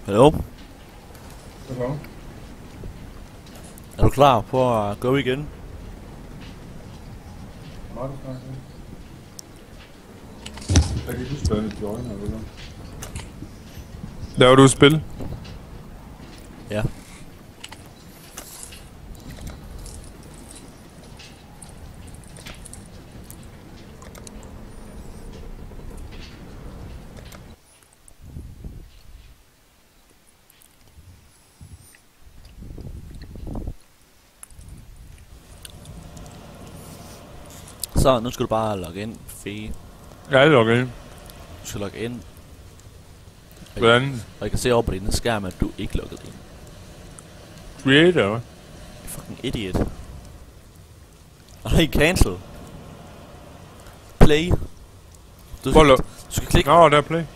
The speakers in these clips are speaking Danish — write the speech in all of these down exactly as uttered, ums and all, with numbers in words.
Hallo? Hallo? Er du klar på at gå igen? Var du klar til? Jeg kan ikke huske, hvad det joiner, eller hvad? Laver du et spil? Ja. Så, nu skal du bare logge ind, Fie. Jeg er logget ind. Du skal logge ind. Hvordan? Og jeg kan se over på din skærm, at du ikke logget ind. Creator, hvad? Fucking idiot. Nej, cancel. Play. Du Prøv at skal, log... du skal klikke. Nå, der er play.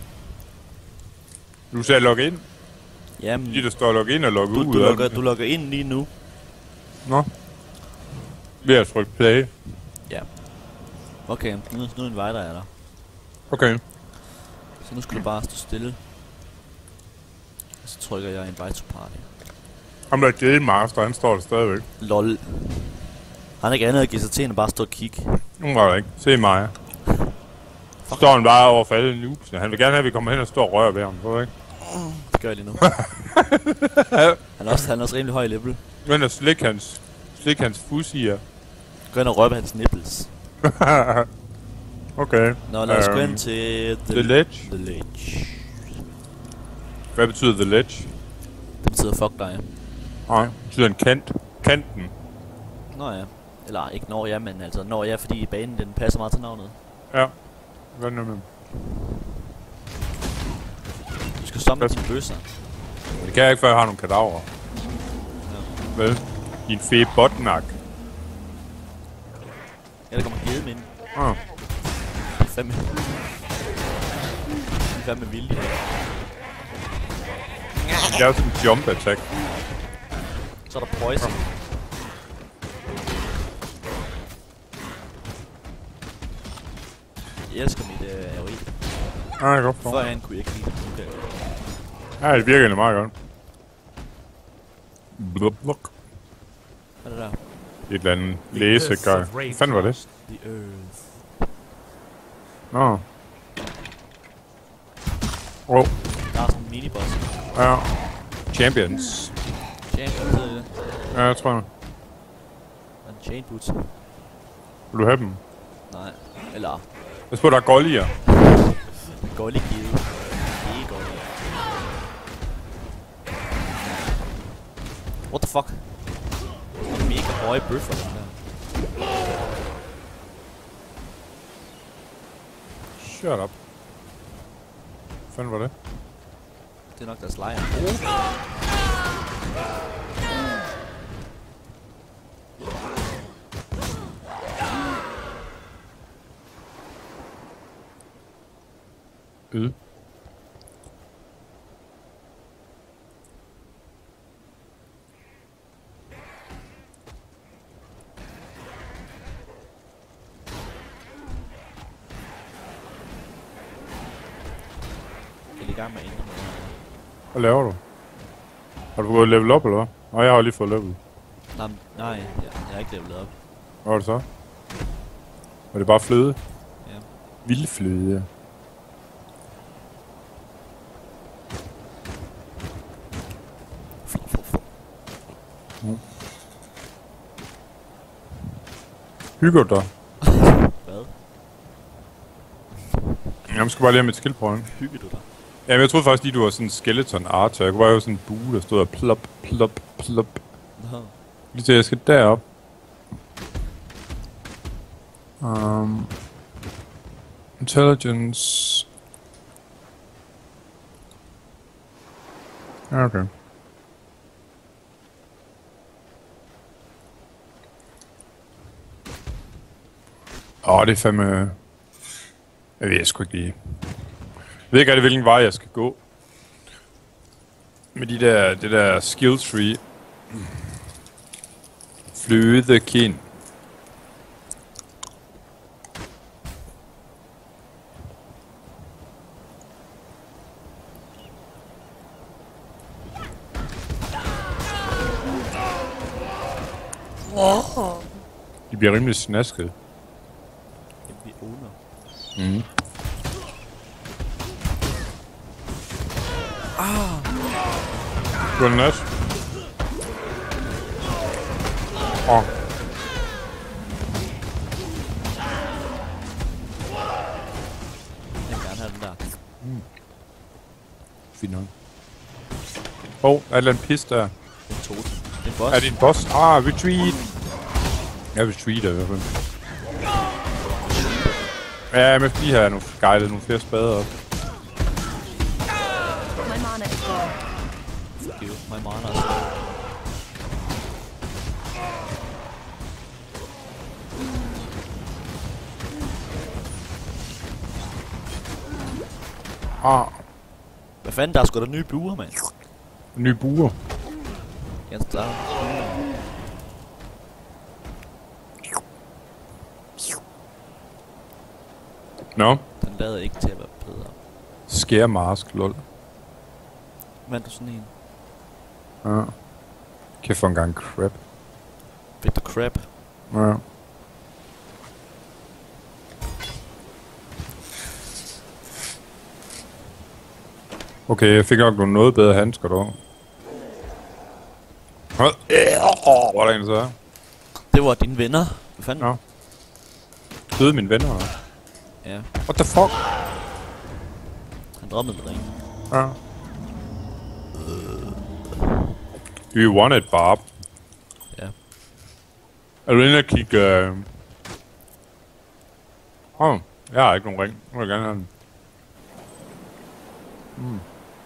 Du sagde logge ind. Jamen, Fordi der står logge ind og logge du, ud. du, logger, du logger ind lige nu. Nå. Ved at trykke play. Ja. Okay, nu, nu inviter jeg dig. Okay. Så nu skal du bare stå stille. Og så trykker jeg invite to party. Ham der er Game Master, han står der stadigvæk. Lol. Han er ikke andet at give sig til end at bare stå og kigge. Nu var der ikke. Se mig. Står han bare over for alle noobs. Han vil gerne have, at vi kommer hen og står og rører ved ham. Tror ikke? Det gør jeg lige nu. han, er også, han er også rimelig høj level. Men at slikke hans, slik hans fussier. Gå ind og røbe hans nipples. Okay. Nå, lad os um, gå um, ind til the, the Ledge. The Ledge. Hvad betyder The Ledge? Det betyder fuck dig. Nej, det betyder en kant. Kanten. Nå ja. Eller ikke når jeg, men altså når jeg, fordi banen den passer meget til navnet. Ja. Hvad nu med? Du skal stoppe med dine bøsser. Det kan jeg ikke, før jeg har nogle kadaver. Ja. Vel? Din fede botnak. Ja, der kommer gede med ind. Ah. Det er fandme... Det er fandme vildt. Det er jo sådan en jump attack. Så er der poison. Jeg elsker mit øh, A O E. Ja, jeg kan godt for. Førhen kunne jeg ikke lide det. Okay. Ja, det virker egentlig meget godt. Blub, bluk. Hvad er det der? Et eller andet læsegrej. Hvad fanden var det? The Earth. Nå. Åh. Der er sådan en miniboss. Ja. Champions. Champions, hedder det. Ja, jeg tror jeg. Og en chain boots. Vil du have dem? Nej. Eller... Jeg spørger, der er goldier. Goldig givet. Det er goldig. What the fuck? Det er mega høje bøffer, den der. Shut up. Hvad fanden var det? Det er nok deres lejr. Ød. Jeg er i gang med at ændre noget. Hvad laver du? Har du gået level op, eller hvad? Nej, jeg har lige fået level. Nej, nej, jeg, jeg er ikke levelet op. Hvad var det så? Var det bare fløde? Ja. Vild fløde. Mm. Hygger du dig? Hvad? Jeg skal bare lige have mit skill point. Hygger du dig? Jamen, jeg troede faktisk lige, du var sådan en skeleton archer. Jeg kunne bare have sådan en bue, der stod og plop, plop, plop. Nå. Lige til, jeg skal derop. Um, intelligence. Ja, okay. Åh, oh, det er fandme... Jeg ved sgu ikke lige. Jeg ved ikke rigtig, hvilken vej jeg skal gå. Med de der, det der skill tree. Flødekind. De bliver rimelig snasket. Jamen, vi owner. Mhm. Ah! Du er nas. Åh. Jeg vil gerne have den der. Fint nok. Åh, oh, er der en pis der? Det er en totem. Det er en boss. Er det en boss? Ah, retreat! Jeg retreater i hvert fald. Ja, men lige her nu guidet nogle flere spader op. My mana is gone. Fuck you. My mana er slow. Ah, Hvad fanden, der er sgu da nye buer, mand. ny buer. Ganske klart. Nå, Den lader ikke til at være bedre. scare mask, lol. Vandt du sådan en? Ja. Kæft for en gang crap. Fik du crap? Ja. Okay, jeg fik nok nogle noget bedre handsker dog. Hvad? Åh, hvor er der en så? Det var dine venner. Hvad fanden? Nå. Døde mine venner, eller? Ja, What the fuck? han drømmede med ringen. Ja. Do you want it, Barb? Ja. Er du inde og kigge... Uh... Åh, oh, jeg har ikke nogen ring. Nu vil jeg gerne have den. Mm.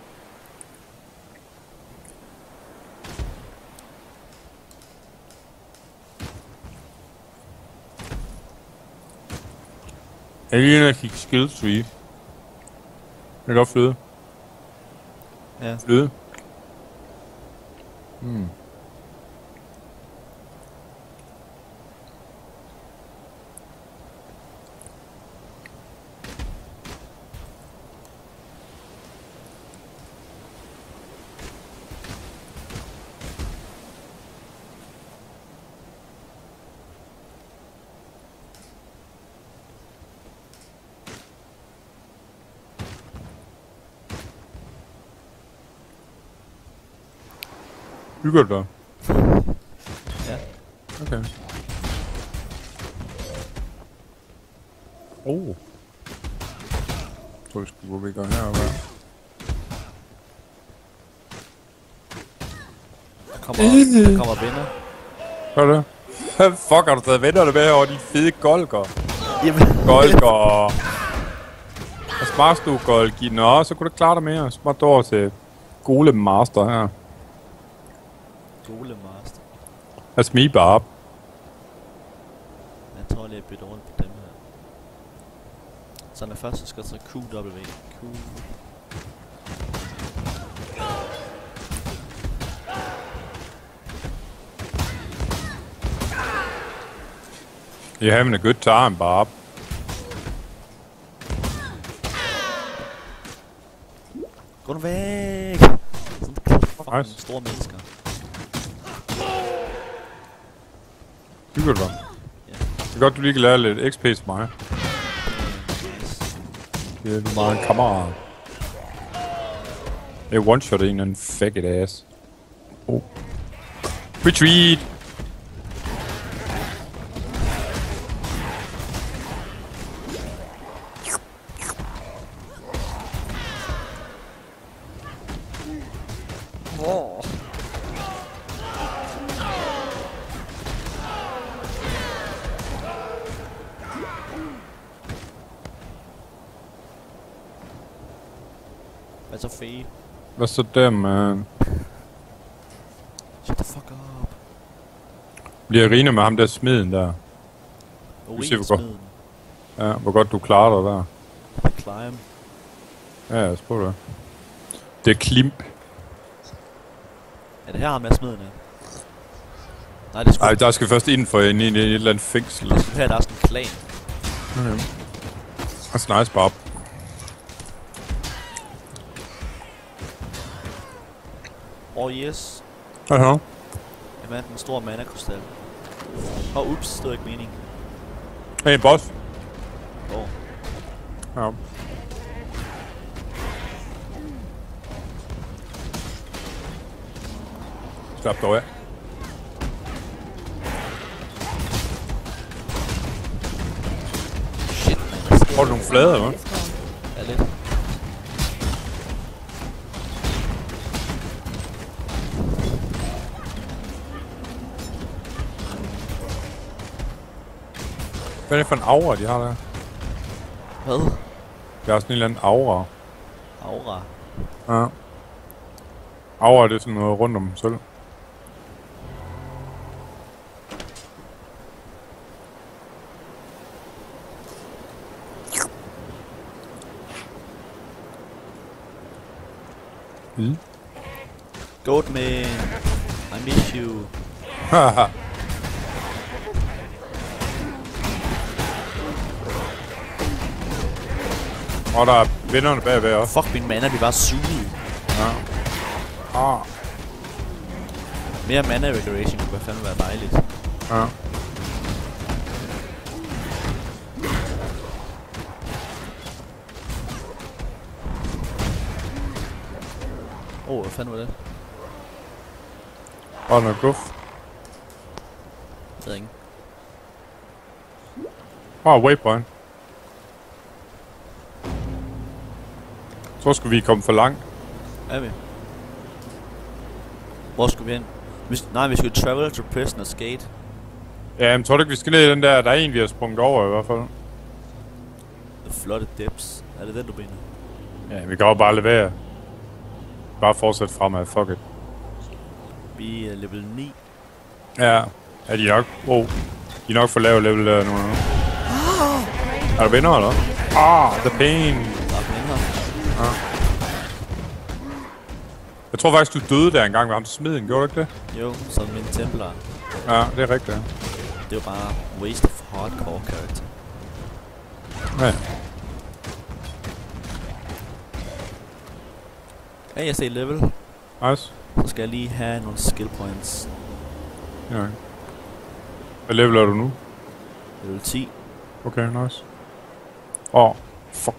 Jeg er lige inde og kigge skill tree. Jeg kan godt flyde. Ja. Flyde. Hmm. Hygger du dig? Ja. Okay. Oh. Jeg tror, vi skulle gå væk heroppe. Der kommer, der kommer venner. Hvad er det? Hvad fuck har du taget vennerne med herovre, de fede golker? Jamen. Golker. Hvad smager du, Golgi? Nå, så kunne du klare dig mere. Så bare over til Gole Master her. Gole master. That's me, Barb. Jeg tror lige, jeg bytter rundt på dem her. Så når først, så skal jeg tage Q W. Q. You're having a good time, Barb. Gå nu væk! Sådan fucking Nice. store mennesker. Hygger du dig? Ja. Det er godt, du lige kan lære lidt X P til mig. Nice. Det er du meget en kammerat. Jeg one-shot en en faggot ass. Oh. Retreat! Åh. Hvad så fedt? Hvad så der, man? Shut the fuck up. Bliver riner med ham der smeden der. ser, hvor godt. Urinsmeden. Ja, hvor godt du klarer dig der. The climb. Ja, jeg spørger det. Det er Klimp. Er det her med smeden af? Nej, det er sgu Ej, der skal først ind for en i et eller andet fængsel. det er sgu her, der er sådan en klan. Okay. That's nice, Bob. Oh yes. Aha. Jeg vandt en stor mana-krystal. Åh, oh, ups, det var ikke meningen. Hey, en boss. Åh. Oh. Ja. Slap dog af. Shit, man. Får du nogle flader, hva'? Ja, lidt. Hvad er det for en aura, de har der? Hvad? Det er sådan en eller anden aura. Aura. Ja. Aura, det er sådan noget rundt om dem selv. Mm. Goatman. I miss you. Haha. Og der er vinderne bagved også. Fuck, min mana, vi bare suget. Ja. Ah. Mere mana regeneration kunne fandme være dejligt. Ja. Åh, oh, hvad fanden var det? Og noget guf. Det ved jeg ikke. Åh, oh, waypoint. Så skulle vi komme for langt. Er vi? Hvor skulle vi hen? Vi, nej, vi skulle travel to Prisoner's Gate. Ja, men tror du ikke, vi skal ned i den der... Der er en, vi har sprunget over i hvert fald. The Flooded Depths. Er det den, du mener? Ja, vi kan jo bare lade være. Bare fortsætte fremad. Fuck it. Vi er level ni. Ja. Er de nok... Oh. De er nok for lav level der nu. Er der vinder, eller? Ah, the pain. Der er vinder. Ja. Jeg tror faktisk, du døde der engang ved ham smeden. Gjorde du ikke det? Jo, som min templar. Ja, det er rigtigt. Det var bare waste of hardcore character. Ja. Hey, jeg ser level. Nice. Så skal jeg lige have nogle skill points. Ja. Hvad level er du nu? Level ti. Okay, nice. Åh, oh, fuck.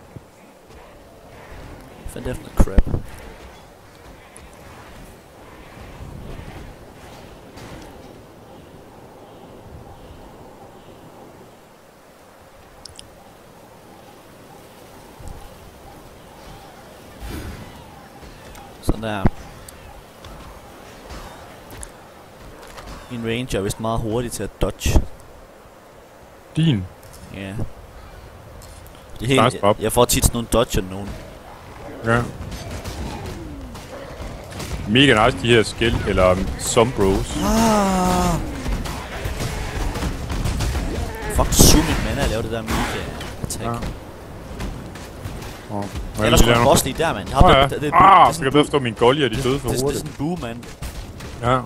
Hvad fanden er det for noget crap? Sådan der. Min ranger er vist meget hurtig til at dodge. Din? Ja. Det er helt, Nice, jeg, jeg får tit sådan nogle dodge af nogen. Ja. Mega nice, de her skill, eller um, sombros. Ah. Fuck, su mit mana at lave det der mega attack. Ja. Oh, Det er sgu en boss lige der, mand. Åh ja. Ah, så kan jeg bedre forstå, at mine gollier, de døde for det, det, det er hurtigt. sådan en boo, mand. Ja.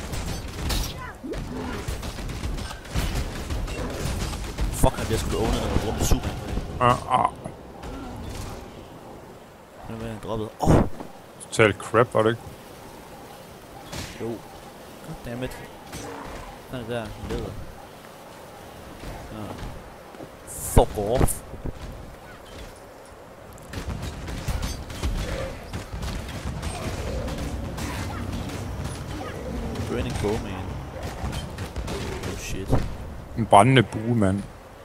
Fuck, han bliver sgu da ownet, når man bruger med super. Ja, ah. Han er ved at droppet. Åh! Oh. Totalt crap, var det ikke? Jo. Goddammit. Han er der, leder. Ja. Fuck off. Burning Bowman. Oh shit. En brændende bue, mand.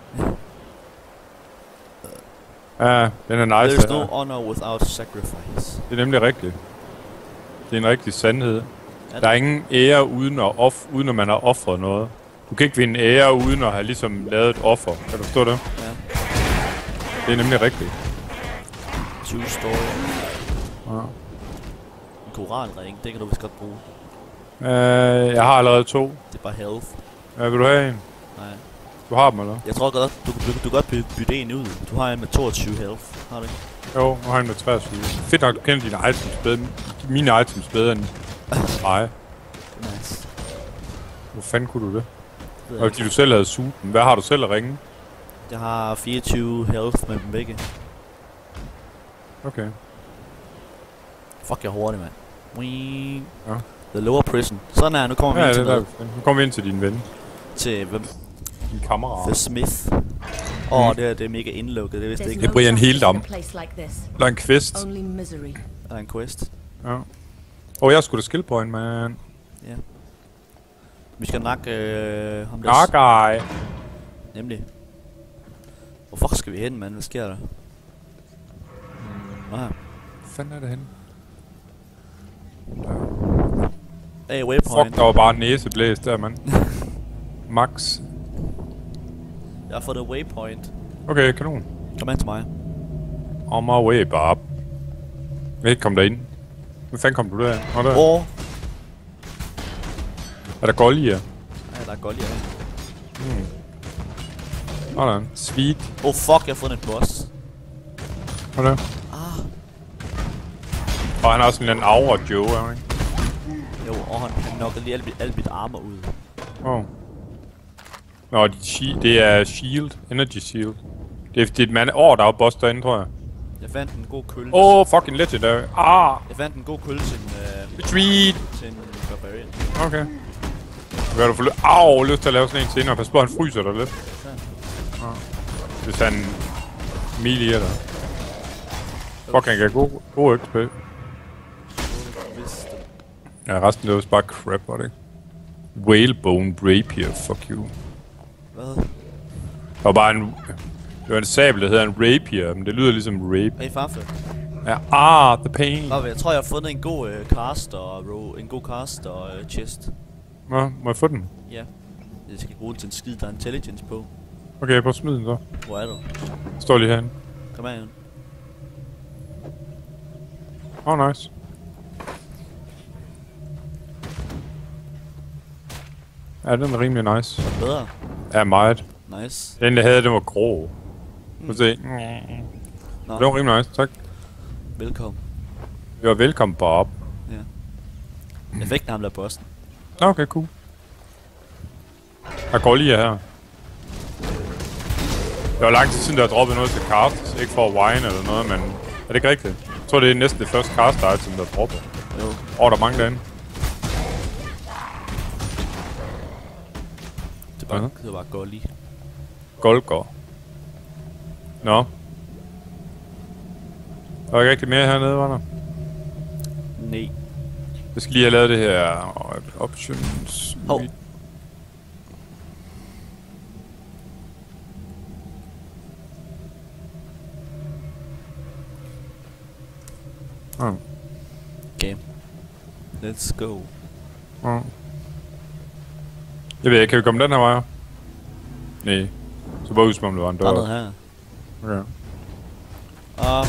Ja, den er nice. There's no honor without sacrifice. Det er nemlig rigtigt. Det er en rigtig sandhed. Der er ingen ære uden at, off, uden at man har offret noget. Du kan ikke vinde ære uden at have ligesom lavet et offer. Kan du forstå det? Ja. Det er nemlig rigtigt. True story. Ja. En koralring, det kan du vist godt bruge. Øh, jeg har allerede to. Det er bare health. Ja, vil du have en? Nej. Du har dem, eller? Jeg tror godt, du, du, du kan godt bytte, bytte en ud. Du har en med toogtyve health, har du ikke? Jo, nu har jeg en med treogtyve. Fedt nok, du kender dine items bedre. Mine items bedre end mig. Nice. Hvor fanden kunne du det? Det Og fordi du selv havde suget dem. Hvad har du selv at ringe? Jeg har fireogtyve health med dem begge. Okay. Fuck, jeg er hurtig, mand. Wee. Ja. The lower prison. Sådan er, nu kommer vi Ja, ind til det er noget. der. Nu kommer vi ind til din ven. Til hvem? En kammerat. The Smith. Åh, oh, mm. det, er, det er mega indlukket, det vidste jeg ikke. Det er Brian Heldam. Der er en quest. Der er en quest. Ja. Åh, oh, jeg skulle da skill point, man. Ja. Vi skal nakke øh, ham der. Nakke. Nemlig. Hvor fuck skal vi hen, mand? Hvad sker der? Nå her. Hvad fanden er det henne? Hey, waypoint. Fuck, der var bare næseblæs der, mand. Max. Jeg har fået et waypoint. Okay, kanon. Kom ind til mig. On my way, Bob. Jeg kan ikke komme derind. Hvad fanden kom du der? Nå, der. Oh. Er der gold i her? Ja, der er gold i her. Hmm. Sådan. Sweet. Oh fuck, jeg har fundet en boss. Hvad der? Ah. Og han har også en eller anden aura Joe, er han ikke? Jo, og han, han knockede lige alt, alt mit armor ud. Oh. Nå, de shi det er shield. Energy shield. Det er, det er et mand år, der er boss derinde, tror jeg. Jeg fandt en god kølle. Åh, oh, fucking legendary. Ah! Jeg fandt en god kølle til en... Uh, Retreat! Til en barbarian. Okay. Hvad har du fået? Au, lyst til at lave sådan en senere. Pas på, han fryser dig lidt. Ja. Ah. Hvis han... melee er der. Fuck, han kan god, god X P. Ja, resten det var bare crap, var det ikke? Whalebone Rapier, fuck you. Hvad? Der var bare en... Det var en sabel, der hedder en rapier, men det lyder ligesom rape. Hey, farfør. Ja, ah, the pain. Nå, jeg tror, jeg har fundet en god uh, cast og row, en god cast og uh, chest. Nå, må jeg få den? Ja. Jeg skal bruge den til en skid, der er intelligence på. Okay, prøv at smide den så. Hvor er du? Står lige herinde. Kom her ind. Oh, nice. Ja, den er rimelig nice. Bedre? Ja, meget. Nice. Den, der havde, den var grå. Prøv at se. Nå. Det var rimelig nice, tak. Velkommen. Det var velkommen, Bob. Ja. Jeg fik den ham der bossen. Okay, cool. Jeg går lige her. Det var lang tid siden, der har droppet noget til cast. Ikke for at whine eller noget, men... Er det ikke rigtigt? Jeg tror, det er næsten det første cast item, der er droppet. Jo. Åh, oh, der er mange derinde. Det var, uh-huh. det var godt lige. Goldgård. Nå. Der var ikke rigtig mere hernede, var der? Nej. Jeg skal lige have lavet det her... Options... Hov. Oh. Game. Let's go. Oh. Jeg ved ikke, kan vi komme den her vej? Nej. Så bare husk, om det var en dør. Der er noget her. Okay. Og...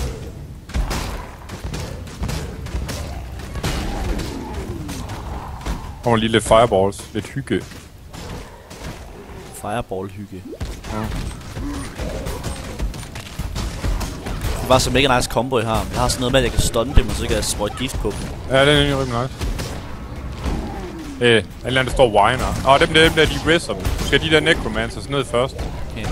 kommer lige lidt fireballs. Lidt hygge. Fireball-hygge. Ja. Det var så mega nice combo, jeg har. Jeg har sådan noget med, at jeg kan stunne dem, og så kan jeg sprøjte gift på dem. Ja, det er egentlig rimelig nice. Øh, en eller anden, der står whiner. Åh, oh, dem der, dem der, de risser dem. Du skal de der necromancers ned først. Okay.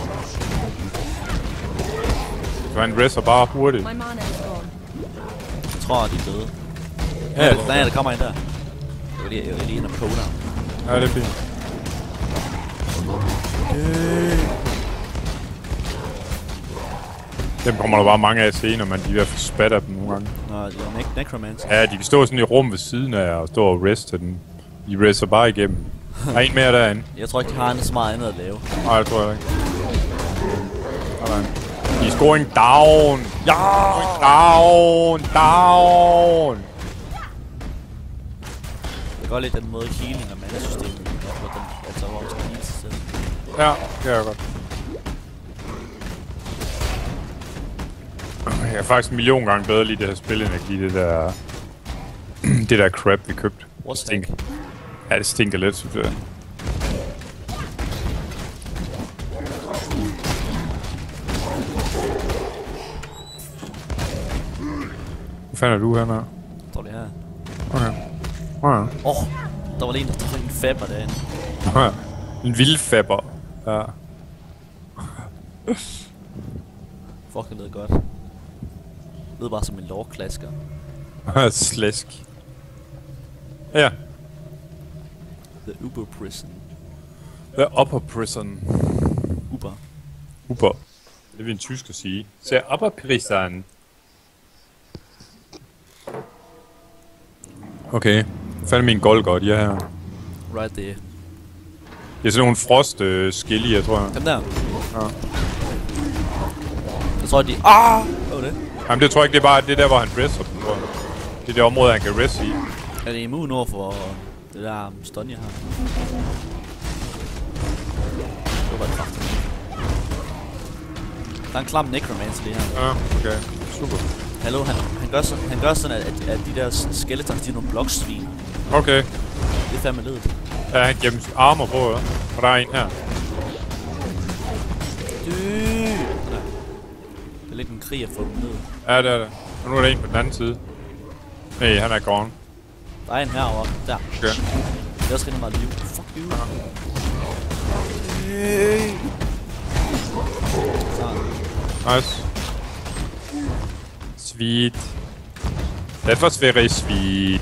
Så han risser bare hurtigt. Jeg tror, de er døde. Ja, ja, nej, der kommer en der. Jeg var lige, jeg var lige inde og poge der. Ja, det er fint. Dem kommer der bare mange af senere, men de er ved at få spat af dem nogle gange. Nå, de er ne necromancer. Ja, de kan stå sådan i rum ved siden af og stå og reste den. De rester bare igennem. Der er en mere derinde. Jeg tror ikke, de har så meget andet at lave. Nej, det tror jeg ikke. Sådan. De er scoring down! Ja! Scoring down! Down! Det går lidt den måde healing og mana-systemet, hvor den altså hvor skal heal sig selv. Ja, det er godt. Jeg er faktisk en million gange bedre lige det her spil, end at give det der... det der crap, vi købte. What stinker? Ja, det stinker lidt, synes jeg. Hvor fanden er du her, når? Står det her. Okay. Okay. Åh, oh, der var lige en, der var en fabber derinde. Okay. En vild fabber. Ja. Fuck, det lød godt. Det lød bare som en lårklasker. Slæsk. Ja. The Uber Prison. The upper prison. Uber. Uber. Det vil en tysker sige. Så upper prison. Okay. Fandme min Golgot, de er her. Right there. Det er sådan nogle frost øh, skillige, jeg tror jeg. Dem der. Ja. Jeg tror, de... Ah! Hvad var det? Jamen det tror jeg ikke, det er bare det der, hvor han dresser dem, tror jeg. Det er det område, han kan rest i. Er det immun over for det der stun, jeg har? Det var det faktisk. Der er en klam necromancer lige her. Ja, okay. Super. Hallo, han, han, gør sådan, han gør sådan, at, at, at de der skeletons, de er nogle bloksvin. Okay. Det er fandme ledet. Ja, han gemmer armor på, eller? Og der er en her. Det er lidt en krig at få dem ned. Ja, det er det. Og nu er der en på den anden side. Nej, han er gone. Der er en herovre. Der. Okay. Det er også rigtig meget liv. Fuck you. Ja. Nice. Sweet. That was very sweet.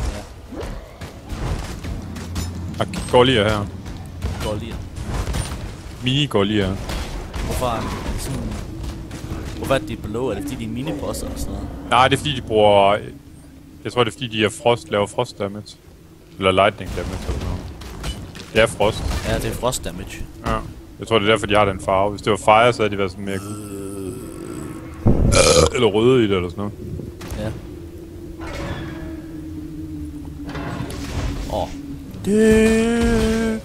Ja. Og Gollier her. Gollier. Mini-Gollier. Hvorfor er det sådan... Hvorfor er det blå? Er det fordi de er mini-bosser eller sådan noget? Nej, det er fordi de bruger... Jeg tror det er fordi de er frost, laver frost damage. Eller lightning damage eller noget. Det er frost. Ja, det er frost damage. Ja. Jeg tror det er derfor de har den farve. Hvis det var fire, så havde de været sådan mere... Øh. Eller røde i det eller sådan noget. Ja. Åh. Oh. Det.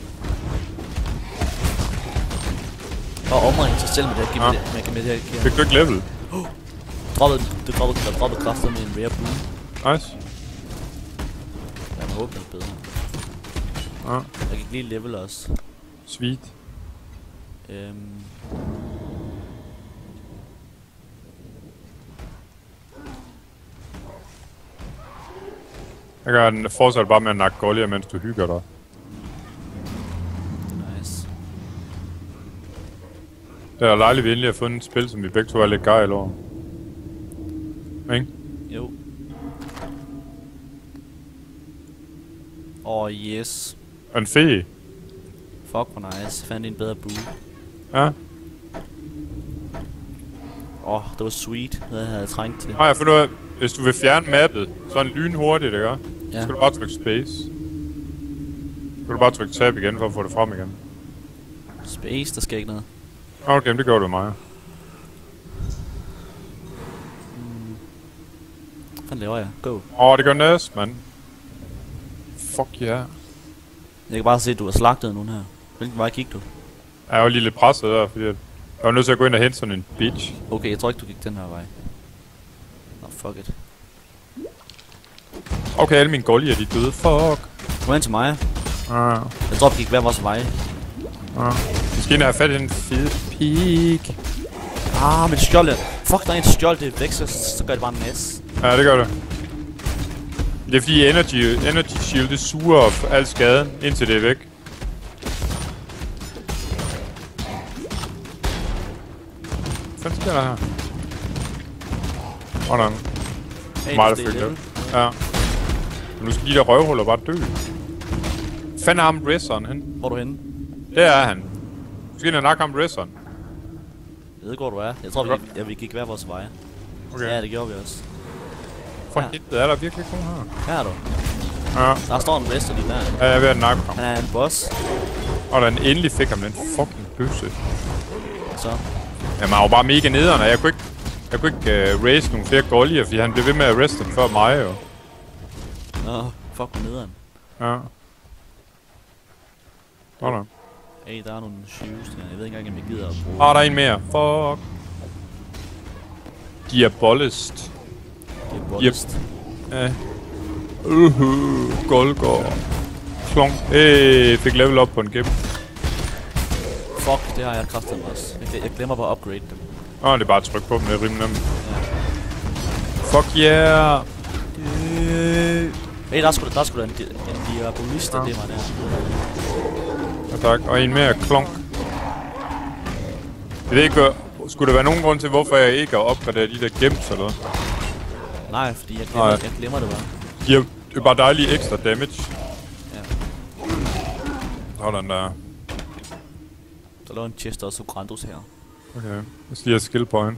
Og omringe sig selv med det her. Giv mig det. Man kan med det her. Fik du ikke level? Oh. Droppede, det droppede, der droppede kræfter med en rare boom. Nice. Jeg må håbe, det er bedre. Ja. Jeg gik lige level også. Sweet. Øhm. Jeg gør den fortsat bare med at nakke Gollier, mens du hygger dig. Nice. Det er lejligt vi endelig har fundet et spil, som vi begge to er lidt gejl over. Ikke? Jo. Åh, oh, yes. Og en fe. Fuck, hvor nice. Fandt en bedre boo. Ja. Åh, oh, det var sweet. Det havde jeg trængt til. Nej, jeg finder ud af, hvis du vil fjerne mappet, så er den lynhurtigt, ikke? Ja. Så skal du bare trykke space. Så skal du bare trykke tab igen, for at få det frem igen. Space, der sker ikke noget. Okay, det gør du mig. Hmm. Hvad fanden laver jeg? Go. Åh, oh, det gør næst, mand. Fuck ja. Yeah. Jeg kan bare se, at du har slagtet nogen her. Hvilken vej gik du? Jeg var lige lidt presset der, fordi jeg var nødt til at gå ind og hente sådan en bitch. Okay, jeg tror ikke, du gik den her vej. Nå, oh, fuck it. Okay, alle mine Gollier, de er døde. Fuck. Kom hen til mig. Ah. Jeg tror, vi gik hver vores vej. Ah. Vi skal ind og have fat i den fede pig. Ah, mit skjold. Fuck, der er en skjold, det er væk, så, så gør det bare en mess. Ja, det gør det. Det er fordi energy, energy shield, det suger op al skaden, indtil det er væk. Hvad sker der her? Hvordan? Hey, Meget fik det. Ja. Men nu skal de der røvhuller bare dø. Fanden ham dresseren hen. Hvor er du henne? Der er han. Nu skal jeg nakke ham dresseren. Jeg ved ikke, hvor du er. Jeg tror, vi, ja, vi gik hver vores vej. Okay. Ja, det gjorde vi også. For hit, er der virkelig kun her? Her er du. Ja. Der står en wrestler lige der. Ja, jeg er ved at nakke ham. Han er en boss. Og den endelig fik ham den fucking bøsse. Så. Jamen, han var bare mega nederen, og jeg kunne ikke... Jeg kunne ikke uh, raise nogle flere Gollier, fordi han blev ved med at reste dem før mig, jo. Nå, fuck med nederen. Ja. Sådan. Hey, der er nogle shoes der. Jeg ved ikke engang, om jeg gider at bruge. Ah, der er en mere. Fuck. Diabolist. Diabolist. Ja. Uhuh. Golgor. Klonk. Hey, fik level op på en gem. Fuck, det har jeg kraftigt også. Jeg, jeg glemmer bare at upgrade dem. Åh, oh, det er bare at trykke på dem, det er rimelig nemt. Ja. Fuck yeah! Hey, der skulle der skulle en, en diabolist, ja. Det var der. Ja, tak. Og en mere klonk. Jeg ved ikke, hvad... Skulle der være nogen grund til, hvorfor jeg ikke har opgraderet de der gems eller noget? Nej, fordi jeg glemmer, jeg glemmer det bare. De er jo bare dejlige ekstra damage. Ja. Sådan der. Der lå en chest også Grandos her. Okay, jeg skal lige have skill point.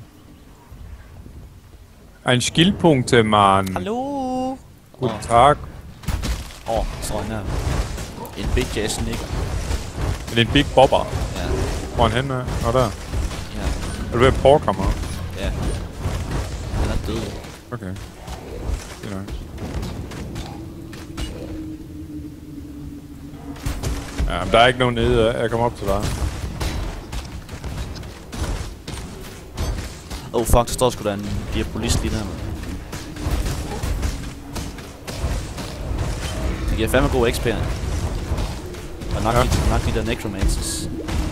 En skillpunkt, man. Hallo? God tak. Åh, oh, sådan her. En big jazz nick. Er det en big bobber? Ja. Hvor er han henne? Nå, der. Ja. Er du ved at porke ham op? Ja. Han er død. Okay. Det er nice. Ja, men der er ikke nogen nede. Jeg kommer op til dig. Oh fuck, der står sgu da en diabolist lige der. Det giver fandme god X P. Og nok, ja. de, nok de der necromancers.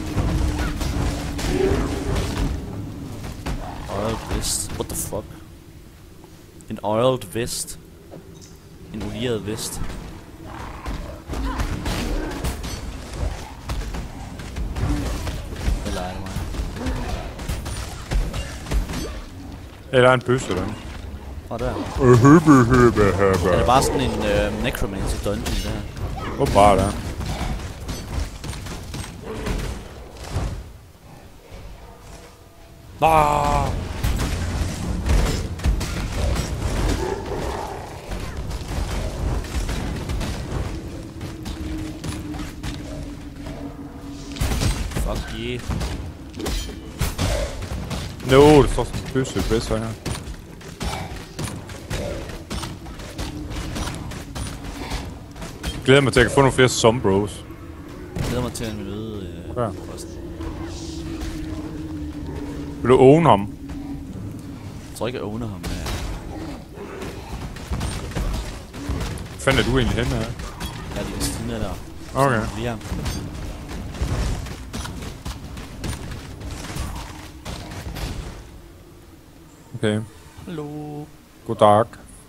Oiled vest. What the fuck? En oiled vest. En olieret vest. Eller er det mig? Eller en bøsse, der. Hvad der? Er Er det bare sådan en øh, necromancer dungeon der? Hvor bare der? Ah! Fuck yeah. No, det står sådan en bøsse i bedst her. Jeg glæder mig til, at jeg kan få nogle flere Sombros. Jeg glæder mig til at møde øh, ja. Posten. Vil du own ham? Jeg tror ikke, jeg owner ham. Ja. Hvad fanden er du egentlig henne her? Jeg er lige ved siden af der. Okay. Lige her. Okay. Hallo. Goddag.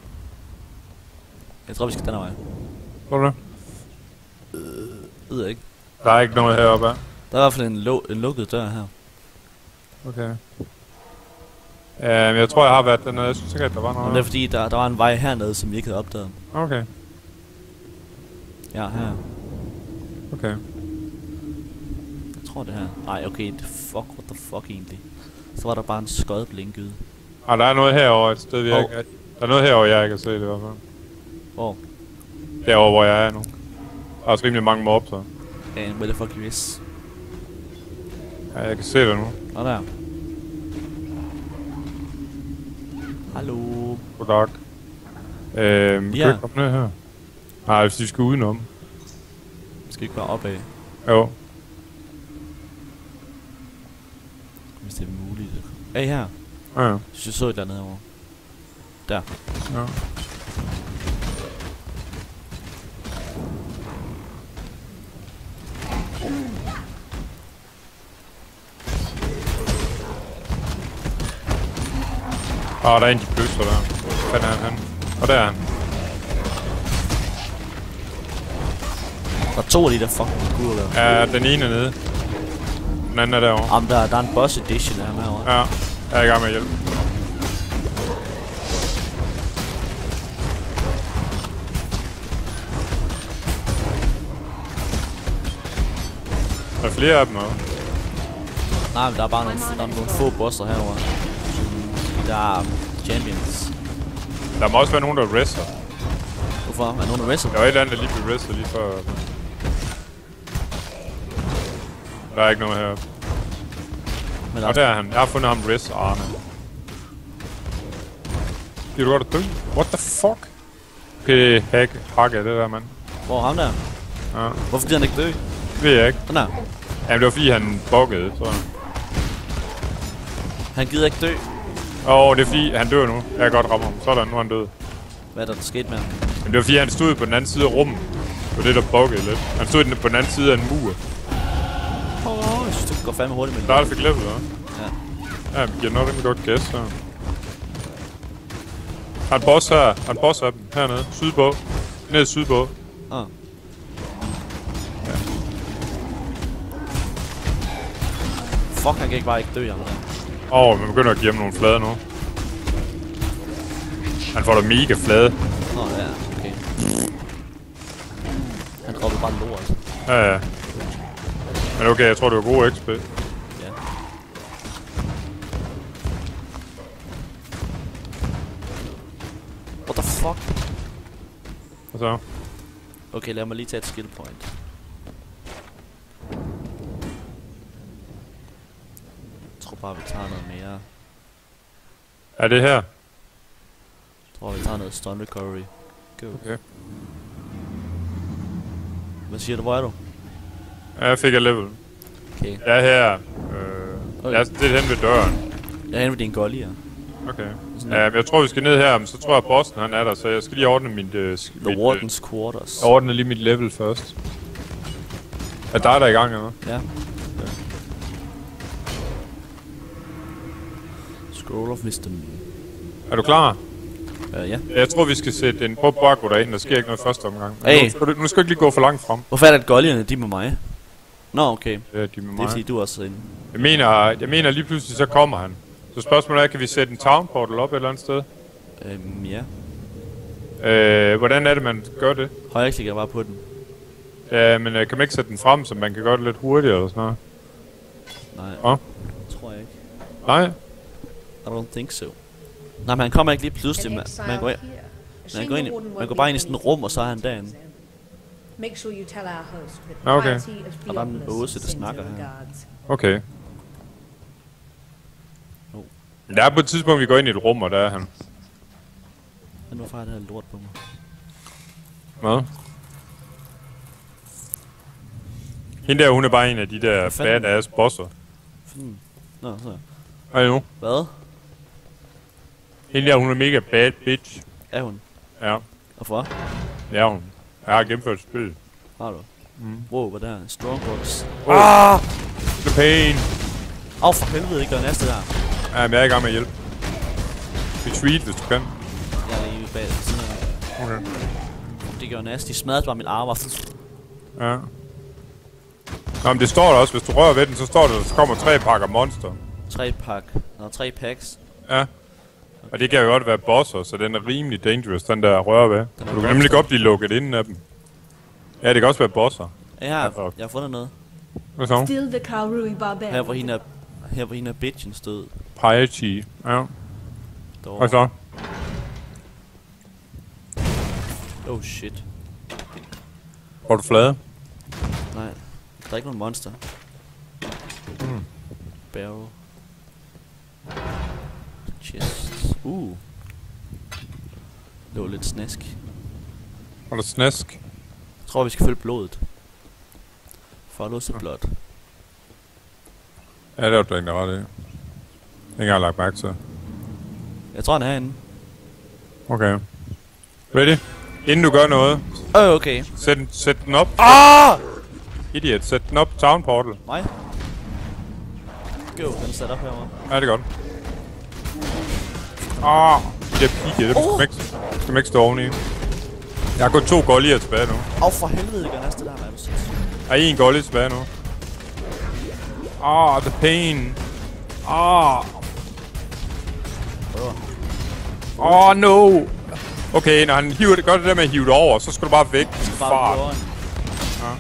Jeg tror, vi skal den her vej. Hvor er det? Øh, ved jeg ikke. Der er ikke noget heroppe af. Der er i hvert fald en, lu en lukket dør her. Okay. Um, jeg tror, jeg har været dernede. Jeg synes ikke, at der var noget. Men det er fordi, der, der var en vej hernede, som vi ikke havde opdaget. Okay. Ja, her. Okay. Jeg tror det her. Nej, okay. Fuck, what the fuck egentlig. Så var der bare en skød blinket. Ah, der er noget herovre et sted, vi oh. ikke... Der er noget herovre, jeg ikke har set i hvert fald. Hvor? Derovre, hvor jeg er nu. Der er også rimelig mange mobs her. And where the fuck you is? Ja, jeg kan se det nu. Nå der. Hallo. Goddag. Øhm, ja. kan du komme ned her? Nej, hvis de skal udenom. Skal ikke bare opad? Jo. Hvis det er muligt. Hey, her. Ja, ja. Jeg synes, jeg så et eller andet herovre. Der. Ja. Åh, oh, der er en de bøsser der. Hvad er han henne? Og der er han. Der er to af de der fucking guler der. Ja, den ene er nede. Den anden er derovre. Jamen, der, der er en boss edition der med herovre. Ja, jeg er i gang med at hjælpe. Der er flere af dem også. Nej, men der er bare nogle, der er nogle få bosser herovre. Der er champions. Der må også være nogen, der wrestler. Hvorfor? Er nogen, der wrestler? Der var et eller andet, der lige blev wrestlet lige før. Der er ikke noget her. Men og der er han. Jeg har fundet ham wrest Arne. Bliver du godt at dø? What the fuck? Okay, hack, hack af det der, mand. Hvor er ham der? Ja. Hvorfor bliver han ikke dø? Det ved jeg ikke. Den der. Jamen, det var fordi han buggede, tror jeg. Han gider ikke dø. Åh, oh, det er fordi han dør nu. Jeg kan godt ramme ham. Sådan, nu er han død. Hvad er der, der skete med ham? Men det var fordi han stod på den anden side af rummet. Det var det, der buggede lidt. Han stod på den anden side af en mur. Åh, oh, jeg synes, det går fandme hurtigt med det. Der er det fik level, hva'? Ja. Ja, vi giver nok rimelig godt gas her. Har en boss her. Har en boss af dem. Hernede. Sydpå. Ned sydpå. Ah. Ja. Fuck, han kan ikke bare ikke dø, ham der. Åh, oh, man begynder at give ham nogle flade nu. Han får da mega flade. Nå, ja, okay. Han droppede bare lort. Ja, ja. Men okay, jeg tror, det var god X P. Ja. What the fuck? Og så? Okay, lad mig lige tage et skill point. Jeg tror bare, vi tager noget mere. Er det her? Jeg tror, vi tager noget stun recovery. Go. Okay. Hvad siger du? Hvor er du? Ja, jeg fik et level. Okay. Jeg er her. Øh, Okay. jeg er lidt hen ved døren. Jeg er henne ved din gollier. Okay. Sådan Ja, men jeg tror, vi skal ned her, men så tror jeg, bossen han er der, så jeg skal lige ordne mit... Uh, The mit, Warden's Quarters. Jeg ordner lige mit level først. Er dig, der er i gang, eller? Ja. Okay. Scroll of Wisdom. Er du klar? Uh, ja. Jeg tror, vi skal sætte en... Prøv bare at gå derind, der sker ikke noget første omgang. Hey. Nu, skal du, nu skal du ikke lige gå for langt frem. Hvorfor er det, at gollierne de er med mig? Nå, okay. Ja, de er med Det er mig. fordi, du er også inde. Jeg mener, jeg mener lige pludselig, så kommer han. Så spørgsmålet er, kan vi sætte en town portal op et eller andet sted? Øhm, ja. Øh, hvordan er det, man gør det? Højre klikker bare på den. Ja, men øh, kan man ikke sætte den frem, så man kan gøre det lidt hurtigere eller sådan noget? Nej. Åh? Tror jeg ikke. Nej? I don't think so. Nej, men han kommer ikke lige pludselig. Man, man, går, ind, man, går, ind, i- man går bare ind i sådan et rum, og så er han derinde. Make sure you tell our host that Okay. piety of Og der er en Theophilus åse, der sends snakker her her. regards. Okay. Oh. Der er på et tidspunkt, vi går ind i et rum, og der er han. Men nu får det her lort på mig. Hvad? Hende der, hun er bare en af de der fanden? badass bosser. Hmm. Nå, så. Hvad nu? Hvad? Hende der, hun er mega bad bitch. Er hun? Ja, Hvorfor? det er hun. Jeg har gennemført spil. Har du? Mm. Wow, hvad der er? Strongbox. Oh. Ah! The pain. Åh, for helvede, ikke gør næste der. Ja, men jeg er i gang med at hjælpe. Retreat, hvis du kan. Jeg er lige bag ved siden af. Okay. Det gør næste. De smadrede bare min arm. Og Ja. Nå, men det står der også. Hvis du rører ved den, så står der, at der kommer tre pakker monster. tre pack. Nå, tre packs. Ja. Og det kan jo godt være bosser, så den er rimelig dangerous, den der rører ved. Du kan nemlig monster. godt blive lukket inden af dem. Ja, det kan også være bosser. Ja, jeg har, fuck. jeg har fundet noget. Hvad så? Still the Karui Her barbarian. hvor hende er, her hvor hende er bitchen stod. Piety. Ja. Derovre. Hvad så? Oh shit. Får du flade? Nej, der er ikke nogen monster. Mm. Barrel. Chest. Uh. Det var lidt snask. Får du snask? Jeg tror, vi skal følge blodet. Follow the blood. Ja, det var du egentlig ret i. Ikke engang lagt mærke til. Jeg tror, han er herinde. Okay. Ready? Inden du gør noget, Øh, oh, okay. sæt den, sæt den op. Ah! Idiot, sæt den op på town portal. Mig? Go, den er sat op herovre. Ja, det er godt. Ah, de der pige, dem Oh. skal man ikke, skal man ikke stå oveni. Jeg har gået to gollier tilbage nu. Åh, oh, for helvede, det gør næste der, mand. Der er en gollie tilbage nu. Ah, the pain. Ah. Prøver. Oh no. Okay, når han hiver det, gør det der med at hive det over, så skal du bare væk. Bare Fart. på jorden. Ja.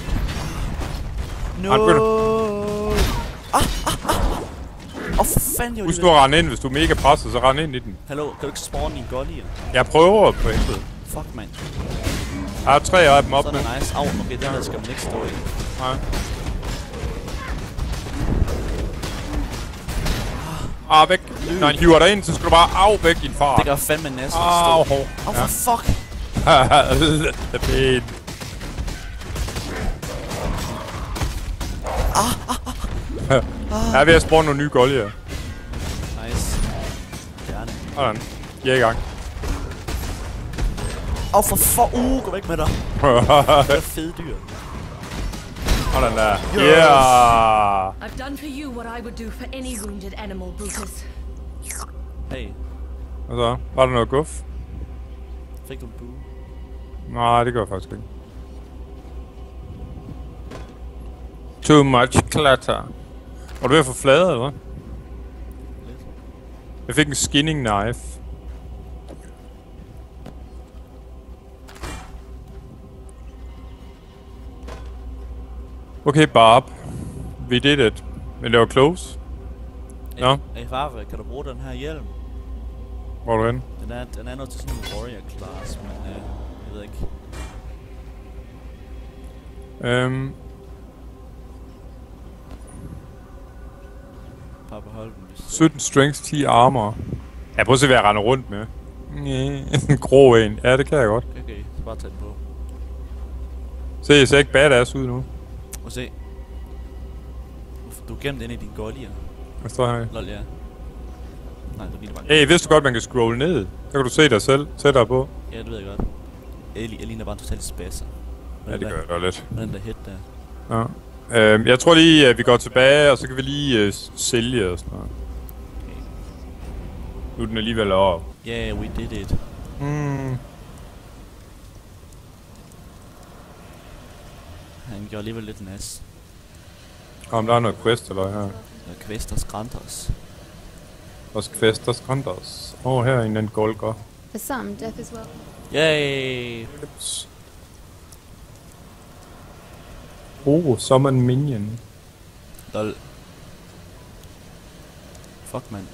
No! Han begynder- Ah, ah, ah. Åh, oh, for fanden, jeg var Husk lige nu ved. at rende ind, hvis du er mega presset, så rende ind i den. Hallo, kan du ikke spawne i en gollier? Jeg prøver på helvede. Fuck, man. Jeg har tre af dem op Så nu. er det nice. Au, okay, den der skal man ikke stå i. Nej. Ah, væk. Når han hiver dig ind, så skal du bare af væk i en fart. Det gør fandme næsten Au, stå. hov. Au, for fuck. Det er pænt. Jeg er ved at spawne nogle nye gollier. Nice. Gerne. Sådan. De er i gang. Au, for fuck. Uh, gå væk med dig. Det er fede dyr. Sådan der. Yes. Yeah! I've done for you what I would do for any wounded animal, Brutus. Hey, Hvad så? Var der noget guf? fik du en bue? Nej, det gør jeg faktisk ikke. Too much clutter. Var du ved at få flade, eller hvad? Lidt. Jeg fik en skinning knife. Okay, Barb. we did it. Men det var close. Nå. Hey Farve, kan du bruge den her hjelm? Hvor er du henne? Den er, den er noget til sådan en warrior class, men uh, jeg ved ikke. Øhm. Bare behold den. Hvis sytten strength, ti armor. Ja, prøv at se, hvad jeg render rundt med. En grå en. Ja, det kan jeg godt. Okay, okay. Så bare tag den på. Se, jeg ser ikke badass ud nu. Og se. Du er gemt inde i din gollier. Hvad står her? Lol, ja. Nej, du ligner bare. Hey, vidste du godt, man kan scrolle ned? Så kan du se dig selv. Sæt dig på. Ja, det ved jeg godt. Jeg, jeg ligner bare en total spasser. Ja, det gør jeg da lidt. Med den der hit der. Ja. Øhm, jeg tror lige, at vi går tilbage, og så kan vi lige øh, sælge og sådan noget. Okay. Nu er den alligevel over. Yeah, we did it. Hmm. Han gjorde alligevel lidt nas. Om der er noget quest eller her. Questas Grantos. Også questas grandos. Åh, oh, her er en anden golger. For some, death is well. Yay! Ups. Oh, summon minion. Lol. Fuck, man.